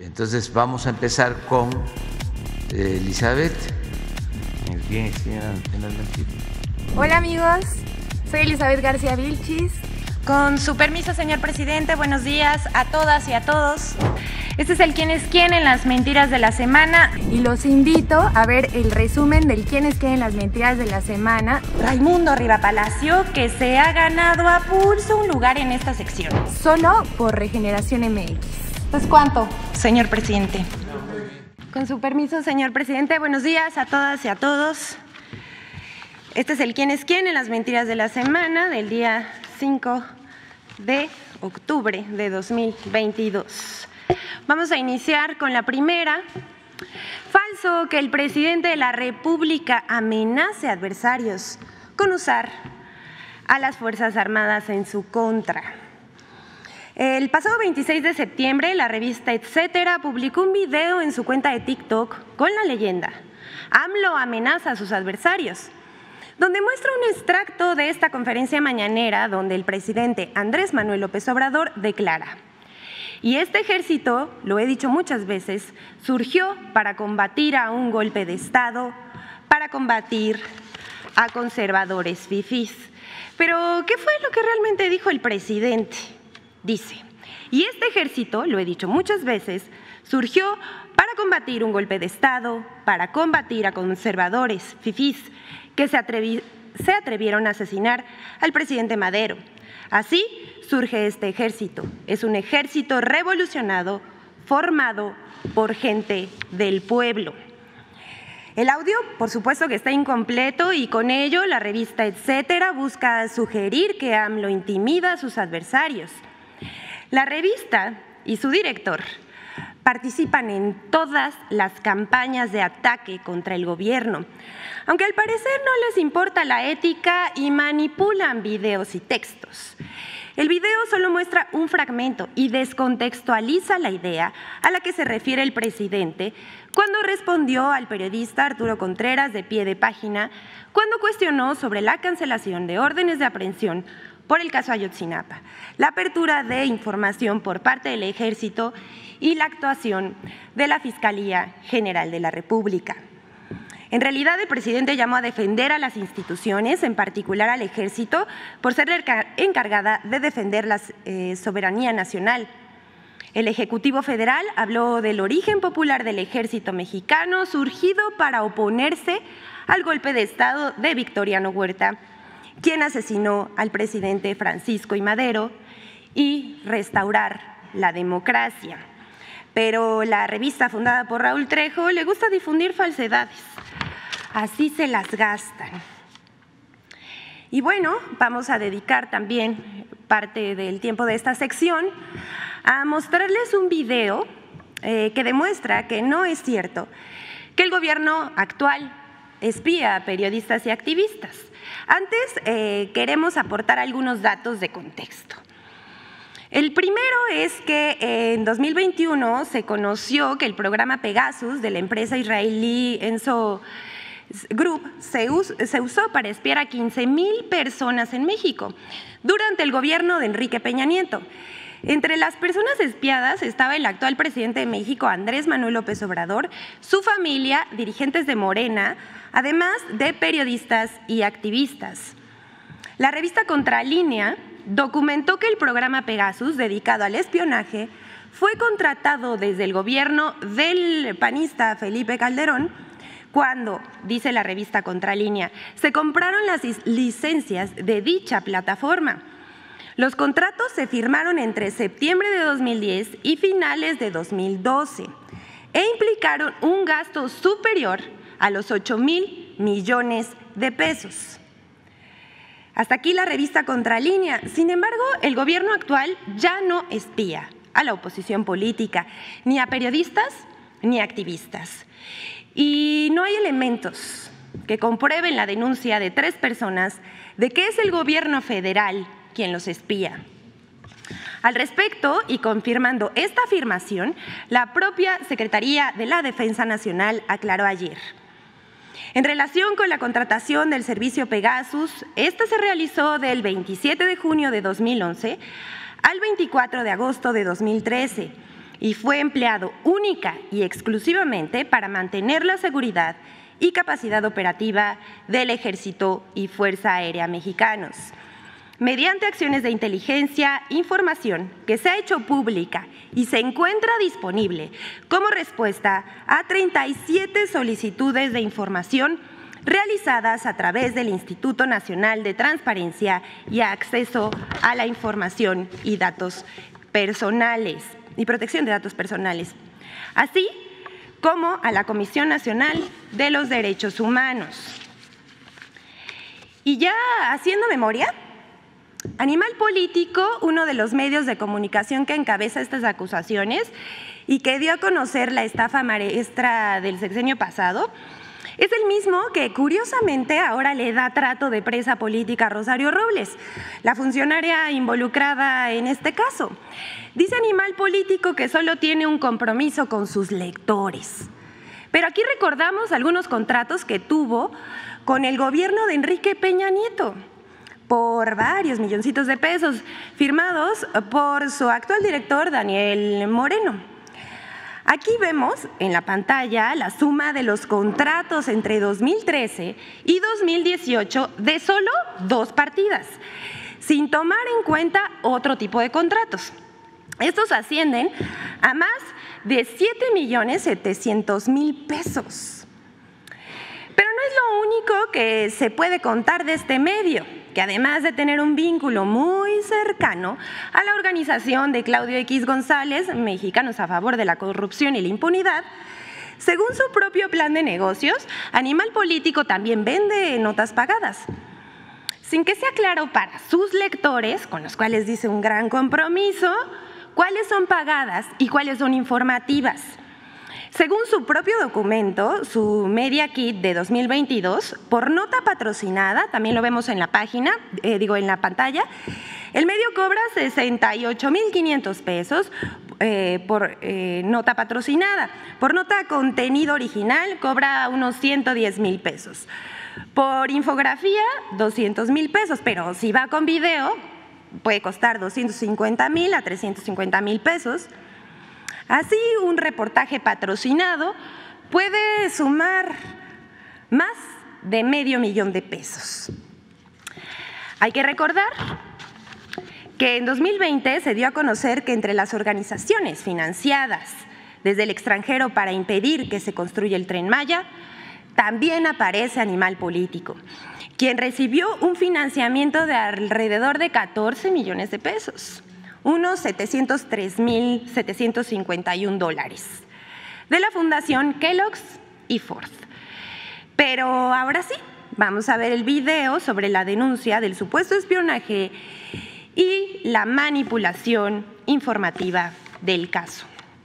Entonces vamos a empezar con Elizabeth. Hola amigos, soy Elizabeth García Vilchis. Con su permiso, señor presidente, buenos días a todas y a todos. Este es el quién es quién en las mentiras de la semana. Y los invito a ver el resumen del quién es quién en las mentiras de la semana. Raimundo Rivapalacio, que se ha ganado a pulso un lugar en esta sección. Solo por Regeneración MX. Pues ¿cuánto, señor presidente? Con su permiso, señor presidente, buenos días a todas y a todos. Este es el quién es quién en las mentiras de la semana del día 5 de octubre de 2022. Vamos a iniciar con la primera. Falso que el presidente de la República amenace a adversarios con usar a las Fuerzas Armadas en su contra. El pasado 26 de septiembre, la revista Etcétera publicó un video en su cuenta de TikTok con la leyenda AMLO amenaza a sus adversarios, donde muestra un extracto de esta conferencia mañanera donde el presidente Andrés Manuel López Obrador declara: y este ejército, lo he dicho muchas veces, surgió para combatir a un golpe de Estado, para combatir a conservadores fifís. Pero, ¿qué fue lo que realmente dijo el presidente? Dice: y este ejército, lo he dicho muchas veces, surgió para combatir un golpe de Estado, para combatir a conservadores fifís que se atrevieron a asesinar al presidente Madero. Así surge este ejército. Es un ejército revolucionado, formado por gente del pueblo. El audio, por supuesto que está incompleto y con ello la revista Etcétera busca sugerir que AMLO intimida a sus adversarios. La revista y su director participan en todas las campañas de ataque contra el gobierno, aunque al parecer no les importa la ética y manipulan videos y textos. El video solo muestra un fragmento y descontextualiza la idea a la que se refiere el presidente cuando respondió al periodista Arturo Contreras de pie de página cuando cuestionó sobre la cancelación de órdenes de aprehensión por el caso Ayotzinapa, la apertura de información por parte del Ejército y la actuación de la Fiscalía General de la República. En realidad, el presidente llamó a defender a las instituciones, en particular al Ejército, por ser encargada de defender la soberanía nacional. El Ejecutivo Federal habló del origen popular del Ejército mexicano, surgido para oponerse al golpe de Estado de Victoriano Huerta, quien asesinó al presidente Francisco I. Madero, y restaurar la democracia. Pero la revista fundada por Raúl Trejo le gusta difundir falsedades. Así se las gastan. Y bueno, vamos a dedicar también parte del tiempo de esta sección a mostrarles un video que demuestra que no es cierto que el gobierno actual espía a periodistas y activistas. Antes, queremos aportar algunos datos de contexto. El primero es que en 2021 se conoció que el programa Pegasus de la empresa israelí Enso Group se usó para espiar a 15,000 personas en México durante el gobierno de Enrique Peña Nieto. Entre las personas espiadas estaba el actual presidente de México, Andrés Manuel López Obrador, su familia, dirigentes de Morena, además de periodistas y activistas. La revista Contralínea documentó que el programa Pegasus, dedicado al espionaje, fue contratado desde el gobierno del panista Felipe Calderón cuando, dice la revista Contralínea, se compraron las licencias de dicha plataforma. Los contratos se firmaron entre septiembre de 2010 y finales de 2012 e implicaron un gasto superior a los 8,000 millones de pesos. Hasta aquí la revista Contralínea. Sin embargo, el gobierno actual ya no espía a la oposición política, ni a periodistas ni a activistas. Y no hay elementos que comprueben la denuncia de 3 personas de que es el gobierno federal quien los espía. Al respecto, y confirmando esta afirmación, la propia Secretaría de la Defensa Nacional aclaró ayer: en relación con la contratación del servicio Pegasus, esta se realizó del 27 de junio de 2011 al 24 de agosto de 2013 y fue empleado única y exclusivamente para mantener la seguridad y capacidad operativa del Ejército y Fuerza Aérea mexicanos. Mediante acciones de inteligencia, información que se ha hecho pública y se encuentra disponible como respuesta a 37 solicitudes de información realizadas a través del Instituto Nacional de Transparencia y Acceso a la Información y Datos Personales y Protección de Datos Personales, así como a la Comisión Nacional de los Derechos Humanos. Y ya haciendo memoria, Animal Político, uno de los medios de comunicación que encabeza estas acusaciones y que dio a conocer la estafa maestra del sexenio pasado, es el mismo que curiosamente ahora le da trato de presa política a Rosario Robles, la funcionaria involucrada en este caso. Dice Animal Político que solo tiene un compromiso con sus lectores. Pero aquí recordamos algunos contratos que tuvo con el gobierno de Enrique Peña Nieto por varios milloncitos de pesos, firmados por su actual director, Daniel Moreno. Aquí vemos en la pantalla la suma de los contratos entre 2013 y 2018 de solo 2 partidas, sin tomar en cuenta otro tipo de contratos. Estos ascienden a más de 7.700.000 pesos. Pero no es lo único que se puede contar de este medio, que además de tener un vínculo muy cercano a la organización de Claudio X González, Mexicanos a Favor de la Corrupción y la Impunidad, según su propio plan de negocios, Animal Político también vende notas pagadas. Sin que sea claro para sus lectores, con los cuales dice un gran compromiso, cuáles son pagadas y cuáles son informativas. Según su propio documento, su Media Kit de 2022, por nota patrocinada, también lo vemos en la página, en la pantalla, el medio cobra 68.500 pesos por nota patrocinada. Por nota contenido original cobra unos 110.000 pesos. Por infografía, 200.000 pesos, pero si va con video, puede costar 250.000 a 350.000 pesos. Así, un reportaje patrocinado puede sumar más de $500,000 de pesos. Hay que recordar que en 2020 se dio a conocer que entre las organizaciones financiadas desde el extranjero para impedir que se construya el Tren Maya, también aparece Animal Político, quien recibió un financiamiento de alrededor de 14 millones de pesos. Unos $703,751 de la Fundación Kellogg's y Ford. Pero ahora sí, vamos a ver el video sobre la denuncia del supuesto espionaje y la manipulación informativa del caso.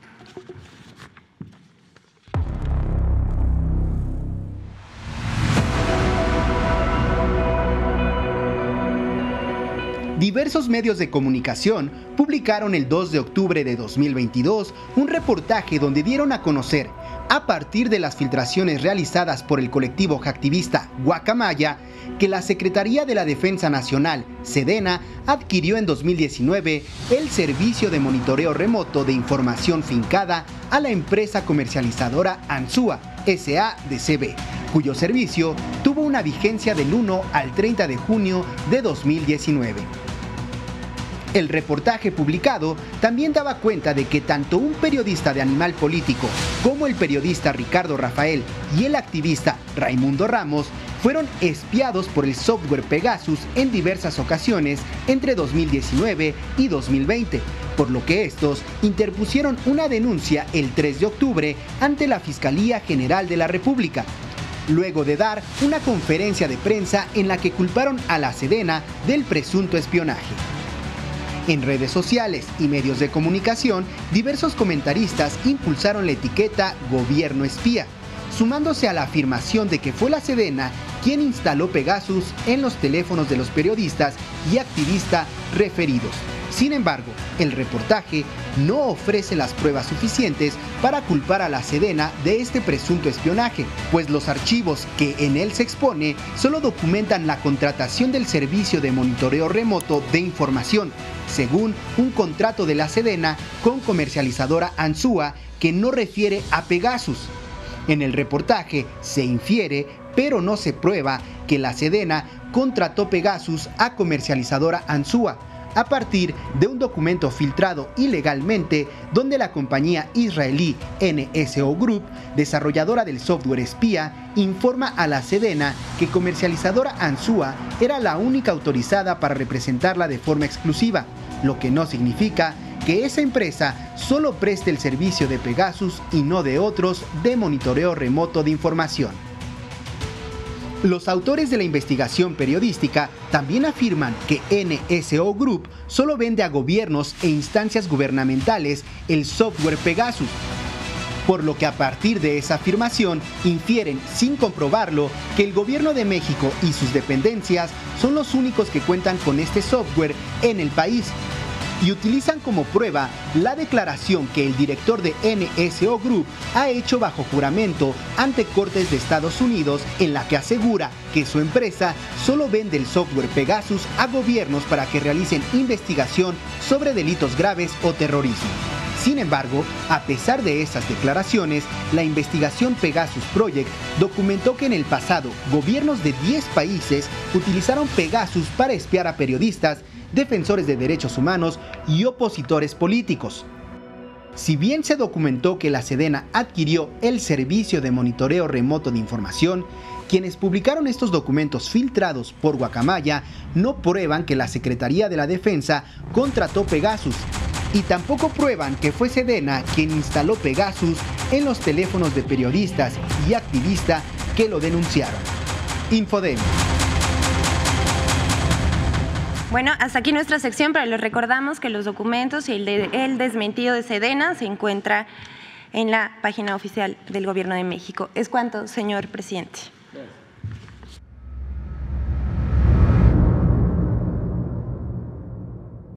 Diversos medios de comunicación publicaron el 2 de octubre de 2022 un reportaje donde dieron a conocer, a partir de las filtraciones realizadas por el colectivo hacktivista Guacamaya, que la Secretaría de la Defensa Nacional, Sedena, adquirió en 2019 el servicio de monitoreo remoto de información fincada a la empresa comercializadora Ansúa, S.A.de.C.V., cuyo servicio tuvo una vigencia del 1 al 30 de junio de 2019. El reportaje publicado también daba cuenta de que tanto un periodista de Animal Político como el periodista Ricardo Rafael y el activista Raimundo Ramos fueron espiados por el software Pegasus en diversas ocasiones entre 2019 y 2020, por lo que estos interpusieron una denuncia el 3 de octubre ante la Fiscalía General de la República, luego de dar una conferencia de prensa en la que culparon a la Sedena del presunto espionaje. En redes sociales y medios de comunicación, diversos comentaristas impulsaron la etiqueta Gobierno Espía, sumándose a la afirmación de que fue la Sedena quien instaló Pegasus en los teléfonos de los periodistas y activistas referidos. Sin embargo, El reportaje no ofrece las pruebas suficientes para culpar a la Sedena de este presunto espionaje, pues los archivos que en él se expone solo documentan la contratación del servicio de monitoreo remoto de información, según un contrato de la Sedena con comercializadora Ansúa que no refiere a Pegasus. En el reportaje se infiere, pero no se prueba, que la Sedena contrató Pegasus a comercializadora Ansúa a partir de un documento filtrado ilegalmente donde la compañía israelí NSO Group, desarrolladora del software espía, informa a la Sedena que comercializadora Ansúa era la única autorizada para representarla de forma exclusiva, lo que no significa que esa empresa solo preste el servicio de Pegasus y no de otros de monitoreo remoto de información. Los autores de la investigación periodística también afirman que NSO Group solo vende a gobiernos e instancias gubernamentales el software Pegasus, por lo que a partir de esa afirmación infieren, sin comprobarlo, que el gobierno de México y sus dependencias son los únicos que cuentan con este software en el país, y utilizan como prueba la declaración que el director de NSO Group ha hecho bajo juramento ante Cortes de Estados Unidos, en la que asegura que su empresa solo vende el software Pegasus a gobiernos para que realicen investigación sobre delitos graves o terrorismo. Sin embargo, a pesar de esas declaraciones, la investigación Pegasus Project documentó que en el pasado gobiernos de 10 países utilizaron Pegasus para espiar a periodistas, defensores de derechos humanos y opositores políticos. Si bien se documentó que la Sedena adquirió el servicio de monitoreo remoto de información, quienes publicaron estos documentos filtrados por Guacamaya no prueban que la Secretaría de la Defensa contrató Pegasus, y tampoco prueban que fue Sedena quien instaló Pegasus en los teléfonos de periodistas y activistas que lo denunciaron. Infodemia. Bueno, hasta aquí nuestra sección, pero les recordamos que los documentos y el desmentido de Sedena se encuentra en la página oficial del Gobierno de México. Es cuanto, señor presidente.